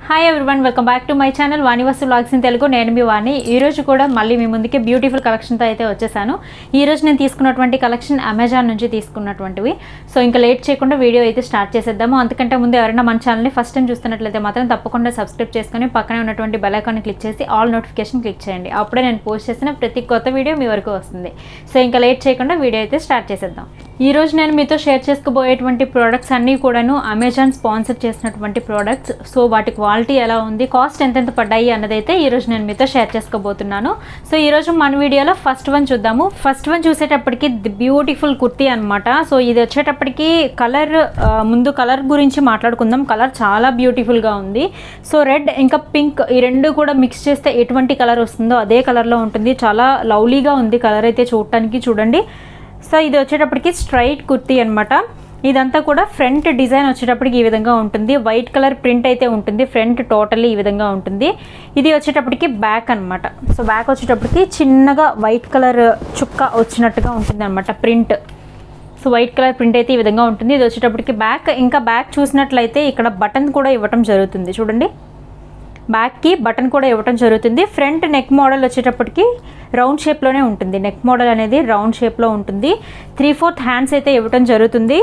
Hi everyone, welcome back to my channel vanivasuvlogs in Telugu. నేను మీ వాణి. ఈ రోజు కూడా మళ్ళీ మీ ముందుకి బ్యూటిఫుల్ కలెక్షన్తో అయితే వచ్చేసాను. ఈ రోజు నేను తీసుకున్నటువంటి కలెక్షన్ అమెజాన్ నుంచి తీసుకున్నటువంటివి. సో ఇంకా లేట్ చేయకుండా వీడియో అయితే స్టార్ట్ చేసేద్దాము. అంతకంటే ముందు ఎవరైనా మన ఛానల్ని ఫస్ట్ టైం చూస్తున్నట్లయితే మాత్రం తప్పకుండా సబ్స్క్రైబ్ చేసుకొని పక్కనే ఉన్నటువంటి బెల్ ఐకాన్ని క్లిక్ చేసి ఆల్ నోటిఫికేషన్ క్లిక్ చేయండి. అప్పుడే నేను పోస్ట్ చేసిన ప్రతి కొత్త వీడియో మీ వరకు వస్తుంది. సో ఇంకా లేట్ చేయకుండా వీడియో అయితే స్టార్ట్ చేసేద్దాం. ఈ రోజు నేను మీతో షేర్ చేసుకోబోయేటువంటి ప్రోడక్ట్స్ అన్నీ కూడాను అమెజాన్ స్పాన్సర్ చేసినటువంటి ప్రోడక్ట్స్. సో వాటి క్వాలిటీ ఎలా ఉంది, కాస్ట్ ఎంతెంత పడ్డాయి అన్నదైతే ఈరోజు నేను మీతో షేర్ చేసుకోబోతున్నాను. సో ఈరోజు మన వీడియోలో ఫస్ట్ వన్ చూద్దాము. ఫస్ట్ వన్ చూసేటప్పటికి ది బ్యూటిఫుల్ కుర్తీ అనమాట. సో ఇది వచ్చేటప్పటికి కలర్, ముందు కలర్ గురించి మాట్లాడుకుందాం. కలర్ చాలా బ్యూటిఫుల్గా ఉంది. సో రెడ్ ఇంకా పింక్ ఈ రెండు కూడా మిక్స్ చేస్తే ఎటువంటి కలర్ వస్తుందో అదే కలర్లో ఉంటుంది. చాలా లవ్లీగా ఉంది కలర్ అయితే చూడటానికి. చూడండి, సో ఇది వచ్చేటప్పటికి స్ట్రైట్ కుర్తీ అనమాట. ఇదంతా కూడా ఫ్రంట్ డిజైన్ వచ్చేటప్పటికి ఈ విధంగా ఉంటుంది. వైట్ కలర్ ప్రింట్ అయితే ఉంటుంది. ఫ్రంట్ టోటల్లీ ఈ విధంగా ఉంటుంది. ఇది వచ్చేటప్పటికి బ్యాక్ అనమాట. సో బ్యాక్ వచ్చేటప్పటికి చిన్నగా వైట్ కలర్ చుక్క వచ్చినట్టుగా ఉంటుంది అనమాట print. So white colour print అయితే ఈ విధంగా ఉంటుంది. ఇది వచ్చేటప్పటికి బ్యాక్. ఇంకా బ్యాక్ చూసినట్లయితే ఇక్కడ బటన్ కూడా ఇవ్వటం జరుగుతుంది. చూడండి, బ్యాక్కి బటన్ కూడా ఇవ్వటం జరుగుతుంది. ఫ్రంట్ నెక్ మోడల్ వచ్చేటప్పటికి రౌండ్ షేప్లోనే ఉంటుంది. నెక్ మోడల్ అనేది రౌండ్ షేప్లో ఉంటుంది. 3/4 హ్యాండ్స్ అయితే ఇవ్వటం జరుగుతుంది.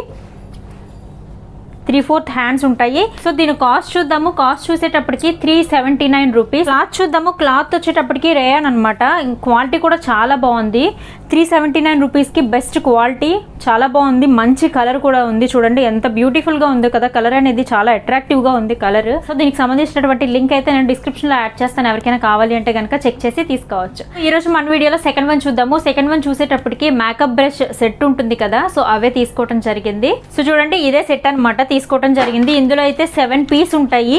3/4 హ్యాండ్స్ ఉంటాయి. సో దీని కాస్ట్ చూద్దాము. కాస్ట్ చూసేటప్పటికి 379 రూపీస్. క్లాత్ చూద్దాము. క్లాత్ వచ్చేటప్పటికి రేయాన్ అనమాట. క్వాలిటీ కూడా చాలా బాగుంది. 379 రూపీస్కి బెస్ట్ క్వాలిటీ, చాలా బాగుంది. మంచి కలర్ కూడా ఉంది. చూడండి ఎంత బ్యూటిఫుల్గా ఉంది కదా. కలర్ అనేది చాలా అట్రాక్టివ్గా ఉంది కలర్. సో దీనికి సంబంధించినటువంటి లింక్ అయితే నేను డిస్క్రిప్షన్లో యాడ్ చేస్తాను. ఎవరికైనా కావాలి అంటే కనుక చెక్ చేసి తీసుకోవచ్చు. ఈ రోజు మన వీడియోలో సెకండ్ వన్ చూద్దాము. సెకండ్ వన్ చూసేటప్పటికి మేకప్ బ్రష్ సెట్ ఉంటుంది కదా, సో అవే తీసుకోవడం జరిగింది. సో చూడండి, ఇదే సెట్ అనమాట తీసుకోవడం జరిగింది. ఇందులో అయితే 7 పీస్ ఉంటాయి.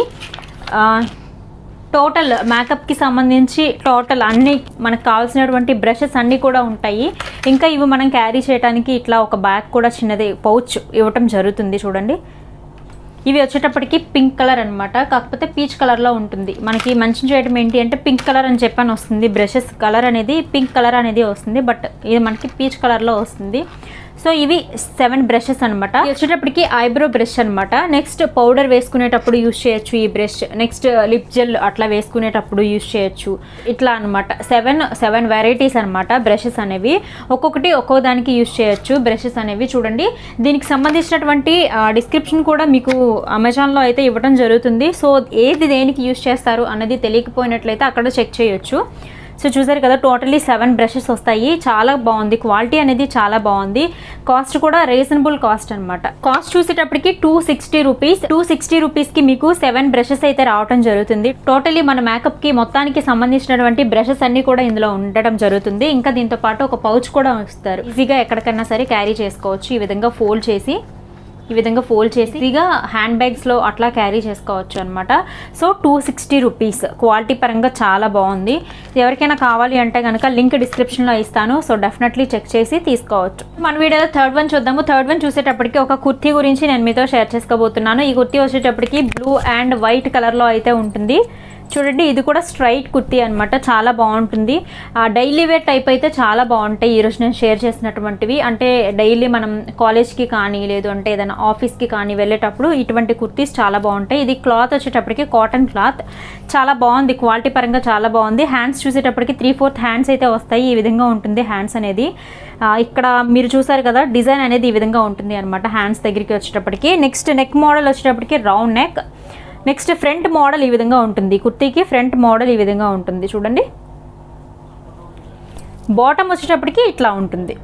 టోటల్ మేకప్కి సంబంధించి టోటల్ అన్నీ మనకు కావాల్సినటువంటి బ్రషెస్ అన్నీ కూడా ఉంటాయి. ఇంకా ఇవి మనం క్యారీ చేయడానికి ఇట్లా ఒక బ్యాగ్ కూడా చిన్నది పౌచ్ ఇవ్వటం జరుగుతుంది. చూడండి, ఇవి వచ్చేటప్పటికి పింక్ కలర్ అనమాట. కాకపోతే పీచ్ కలర్లో ఉంటుంది. మనకి మెన్షన్ చేయడం ఏంటి అంటే పింక్ కలర్ అని చెప్పని వస్తుంది. బ్రషెస్ కలర్ అనేది పింక్ కలర్ అనేది వస్తుంది, బట్ ఇది మనకి పీచ్ కలర్లో వస్తుంది. సో ఇవి 7 బ్రషెస్ అనమాట. వచ్చేటప్పటికి ఐబ్రో బ్రష్ అనమాట. నెక్స్ట్ పౌడర్ వేసుకునేటప్పుడు యూజ్ చేయొచ్చు ఈ బ్రష్. నెక్స్ట్ లిప్ జెల్ అట్లా వేసుకునేటప్పుడు యూజ్ చేయొచ్చు. ఇట్లా అనమాట. 7 వెరైటీస్ అనమాట బ్రషెస్ అనేవి. ఒక్కొక్కటి ఒక్కో దానికి యూజ్ చేయొచ్చు బ్రషెస్ అనేవి. చూడండి, దీనికి సంబంధించినటువంటి డిస్క్రిప్షన్ కూడా మీకు అమెజాన్లో అయితే ఇవ్వడం జరుగుతుంది. సో ఏది దేనికి యూజ్ చేస్తారు అన్నది తెలియకపోయినట్లయితే అక్కడ చెక్ చేయొచ్చు. సో చూసారు కదా, టోటలీ 7 బ్రషెస్ వస్తాయి. చాలా బాగుంది, క్వాలిటీ అనేది చాలా బాగుంది. కాస్ట్ కూడా రీజనబుల్ కాస్ట్ అనమాట. కాస్ట్ చూసేటప్పటికి 260 రూపీస్. 260 రూపీస్కి మీకు 7 బ్రషెస్ అయితే రావడం జరుగుతుంది. టోటలీ మన మేకప్కి మొత్తానికి సంబంధించినటువంటి బ్రషెస్ అన్ని కూడా ఇందులో ఉండడం జరుగుతుంది. ఇంకా దీంతో పాటు ఒక పౌచ్ కూడా ఇస్తారు. ఈజీగా ఎక్కడికైనా సరే క్యారీ చేసుకోవచ్చు. ఈ విధంగా ఫోల్డ్ చేసి ఈజీగా హ్యాండ్ బ్యాగ్స్లో అట్లా క్యారీ చేసుకోవచ్చు అనమాట. So 260 rupees. క్వాలిటీ పరంగా చాలా బాగుంది. ఎవరికైనా కావాలి అంటే కనుక లింక్ డిస్క్రిప్షన్లో ఇస్తాను. సో డెఫినెట్లీ చెక్ చేసి తీసుకోవచ్చు. మన వీడియోలో థర్డ్ వన్ చూద్దాము. థర్డ్ వన్ చూసేటప్పటికి ఒక కుర్తీ గురించి నేను మీతో షేర్ చేసుకోబోతున్నాను. ఈ కుర్తీ వచ్చేటప్పటికి బ్లూ అండ్ వైట్ కలర్లో అయితే ఉంటుంది. చూడండి, ఇది కూడా స్ట్రైట్ కుర్తీ అనమాట. చాలా బాగుంటుంది. డైలీ వేర్ టైప్ అయితే చాలా బాగుంటాయి ఈరోజు నేను షేర్ చేసినటువంటివి. అంటే డైలీ మనం కాలేజ్కి కానీ లేదు అంటే ఏదైనా ఆఫీస్కి కానీ వెళ్ళేటప్పుడు ఇటువంటి కుర్తీస్ చాలా బాగుంటాయి. ఇది క్లాత్ వచ్చేటప్పటికి కాటన్ క్లాత్. చాలా బాగుంది, క్వాలిటీ పరంగా చాలా బాగుంది. హ్యాండ్స్ చూసేటప్పటికి 3/4 హ్యాండ్స్ అయితే వస్తాయి. ఈ విధంగా ఉంటుంది హ్యాండ్స్ అనేది. ఇక్కడ మీరు చూసారు కదా, డిజైన్ అనేది ఈ విధంగా ఉంటుంది అనమాట హ్యాండ్స్ దగ్గరికి వచ్చేటప్పటికి. నెక్స్ట్ నెక్ మోడల్ వచ్చేటప్పటికి round neck. Next front model ఈ విధంగా ఉంటుంది. కుర్తీకి ఫ్రంట్ మోడల్ ఈ విధంగా ఉంటుంది. చూడండి, బాటమ్ వచ్చేటప్పటికి ఇట్లా ఉంటుంది.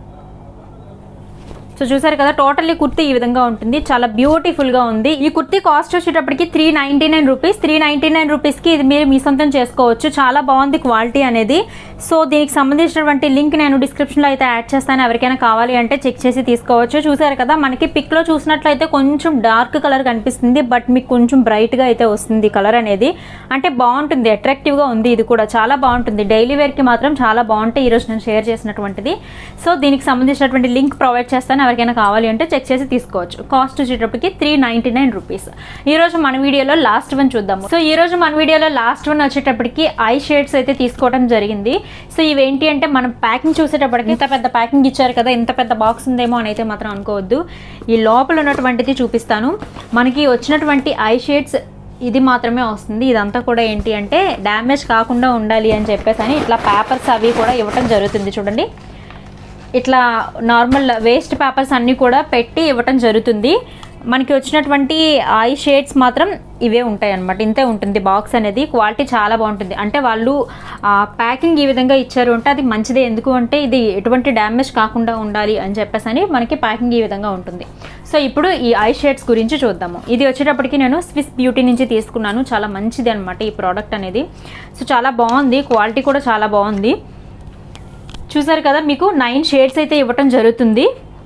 సో చూసారు కదా, టోటల్లీ కుర్తీ ఈ విధంగా ఉంటుంది. చాలా బ్యూటిఫుల్గా ఉంది. ఈ కుర్తీ కాస్ట్ వచ్చేటప్పటికి 399 రూపీస్. 399 రూపీస్కి ఇది మీరు మీ సొంతం చేసుకోవచ్చు. చాలా బాగుంది క్వాలిటీ అనేది. సో దీనికి సంబంధించినటువంటి లింక్ నేను డిస్క్రిప్షన్లో అయితే యాడ్ చేస్తాను. ఎవరికైనా కావాలి అంటే చెక్ చేసి తీసుకోవచ్చు. చూసారు కదా, మనకి పిక్లో చూసినట్లయితే కొంచెం డార్క్ కలర్ కనిపిస్తుంది, బట్ మీకు కొంచెం బ్రైట్గా అయితే వస్తుంది కలర్ అనేది. అంటే బాగుంటుంది, అట్రాక్టివ్గా ఉంది. ఇది కూడా చాలా బాగుంటుంది. డైలీ వేర్కి మాత్రం చాలా బాగుంటాయి ఈరోజు నేను షేర్ చేసినటువంటిది. సో దీనికి సంబంధించినటువంటి లింక్ ప్రొవైడ్ చేస్తాను. ఎవరికైనా కావాలి అంటే చెక్ చేసి తీసుకోవచ్చు. కాస్ట్ వచ్చేటప్పటికి 399 రూపీస్. ఈరోజు మన వీడియోలో లాస్ట్ వన్ చూద్దాము. సో ఈరోజు మన వీడియోలో లాస్ట్ వన్ వచ్చేటప్పటికి ఐ షేడ్స్ అయితే తీసుకోవడం జరిగింది. సో ఇవేంటి అంటే మనం ప్యాకింగ్ చూసేటప్పటికి ఇంత పెద్ద ప్యాకింగ్ ఇచ్చారు కదా, ఇంత పెద్ద బాక్స్ ఉందేమో అని అయితే మాత్రం అనుకోవద్దు. ఈ లోపల ఉన్నటువంటిది చూపిస్తాను. మనకి వచ్చినటువంటి ఐ షేడ్స్ ఇది మాత్రమే వస్తుంది. ఇదంతా కూడా ఏంటి అంటే డ్యామేజ్ కాకుండా ఉండాలి అని చెప్పేసి అని ఇట్లా పేపర్స్ అవి కూడా ఇవ్వటం జరుగుతుంది. చూడండి, ఇట్లా నార్మల్ వేస్ట్ పేపర్స్ అన్నీ కూడా పెట్టి ఇవ్వటం జరుగుతుంది. మనకి వచ్చినటువంటి ఐ షేడ్స్ మాత్రం ఇవే ఉంటాయి అన్నమాట. ఇంతే ఉంటుంది బాక్స్ అనేది. క్వాలిటీ చాలా బాగుంటుంది. అంటే వాళ్ళు ప్యాకింగ్ ఈ విధంగా ఇచ్చారు అంటే అది మంచిదే. ఎందుకు అంటే ఇది ఎటువంటి డ్యామేజ్ కాకుండా ఉండాలి అని చెప్పేసి అని మనకి ప్యాకింగ్ ఈ విధంగా ఉంటుంది. సో ఇప్పుడు ఈ ఐ షేడ్స్ గురించి చూద్దాము. ఇది వచ్చేటప్పటికి నేను స్విస్ బ్యూటీ నుంచి తీసుకున్నాను. చాలా మంచిది అనమాట ఈ ప్రోడక్ట్ అనేది. సో చాలా బాగుంది, క్వాలిటీ కూడా చాలా బాగుంది. చూసారు కదా, మీకు 9 షేడ్స్ అయితే ఇవ్వటం జరుగుతుంది.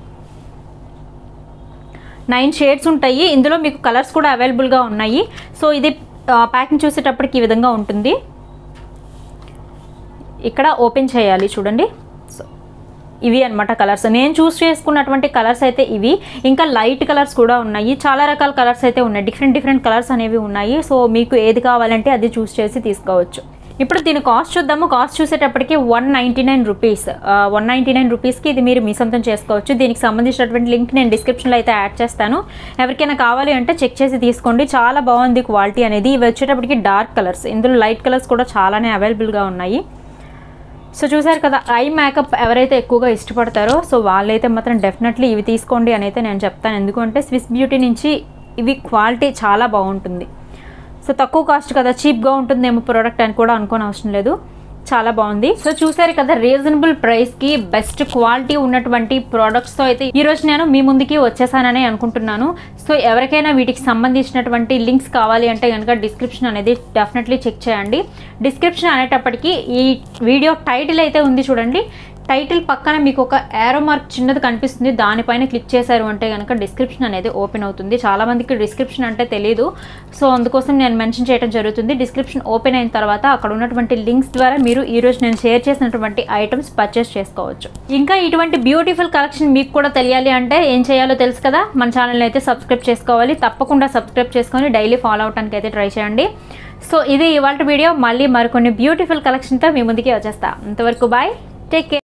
9 షేడ్స్ ఉంటాయి. ఇందులో మీకు కలర్స్ కూడా అవైలబుల్గా ఉన్నాయి. సో ఇది ప్యాకింగ్ చూసేటప్పటికి ఈ విధంగా ఉంటుంది. ఇక్కడ ఓపెన్ చేయాలి చూడండి. సో ఇవి అనమాట కలర్స్. నేను చూస్ చేసుకున్నటువంటి కలర్స్ అయితే ఇవి. ఇంకా లైట్ కలర్స్ కూడా ఉన్నాయి. చాలా రకాల కలర్స్ అయితే ఉన్నాయి. డిఫరెంట్ కలర్స్ అనేవి ఉన్నాయి. సో మీకు ఏది కావాలంటే అది చూస్ చేసి తీసుకోవచ్చు. ఇప్పుడు దీని కాస్ట్ చూద్దాము. కాస్ట్ చూసేటప్పటికి 199 రూపీస్. 199 రూపీస్కి ఇది మీరు మీ సొంతం చేసుకోవచ్చు. దీనికి సంబంధించినటువంటి లింక్ నేను డిస్క్రిప్షన్లో అయితే యాడ్ చేస్తాను. ఎవరికైనా కావాలి అంటే చెక్ చేసి తీసుకోండి. చాలా బాగుంది క్వాలిటీ అనేది. ఇవి వచ్చేటప్పటికి డార్క్ కలర్స్. ఇందులో లైట్ కలర్స్ కూడా చాలానే అవైలబుల్గా ఉన్నాయి. సో చూసారు కదా, ఐ మేకప్ ఎవరైతే ఎక్కువగా ఇష్టపడతారో సో వాళ్ళైతే మాత్రం డెఫినెట్లీ ఇవి తీసుకోండి అని అయితే నేను చెప్తాను. ఎందుకంటే స్విస్ బ్యూటీ నుంచి ఇవి క్వాలిటీ చాలా బాగుంటుంది. సో తక్కువ కాస్ట్ కదా, చీప్గా ఉంటుందేమో ప్రోడక్ట్ అని కూడా అనుకోని అవసరం లేదు. చాలా బాగుంది. సో చూసారు కదా, రీజనబుల్ ప్రైస్కి బెస్ట్ క్వాలిటీ ఉన్నటువంటి ప్రోడక్ట్స్తో అయితే ఈరోజు నేను మీ ముందుకి వచ్చేసానని అనుకుంటున్నాను. సో ఎవరికైనా వీటికి సంబంధించినటువంటి లింక్స్ కావాలి అంటే కనుక డిస్క్రిప్షన్ అనేది డెఫినెట్లీ చెక్ చేయండి. డిస్క్రిప్షన్ అనేటప్పటికి ఈ వీడియో టైటిల్ అయితే ఉంది చూడండి. టైటిల్ పక్కన మీకు ఒక యారో మార్క్ చిన్నది కనిపిస్తుంది. దానిపైన క్లిక్ చేశారు అంటే కనుక డిస్క్రిప్షన్ అనేది ఓపెన్ అవుతుంది. చాలామందికి డిస్క్రిప్షన్ అంటే తెలియదు. సో అందుకోసం నేను మెన్షన్ చేయడం జరుగుతుంది. డిస్క్రిప్షన్ ఓపెన్ అయిన తర్వాత అక్కడ ఉన్నటువంటి లింక్స్ ద్వారా మీరు ఈరోజు నేను షేర్ చేసినటువంటి ఐటమ్స్ పర్చేస్ చేసుకోవచ్చు. ఇంకా ఇటువంటి బ్యూటిఫుల్ కలెక్షన్ మీకు కూడా తెలియాలి అంటే ఏం చేయాలో తెలుసు కదా, మన ఛానల్ని అయితే సబ్స్క్రైబ్ చేసుకోవాలి. తప్పకుండా సబ్స్క్రైబ్ చేసుకొని డైలీ ఫాలో అవడానికి అయితే ట్రై చేయండి. సో ఇది ఇవాళ వీడియో. మళ్ళీ మరికొన్ని బ్యూటిఫుల్ కలెక్షన్తో మీ ముందుకి వచ్చేస్తా. అంతవరకు బాయ్, టేక్ కేర్.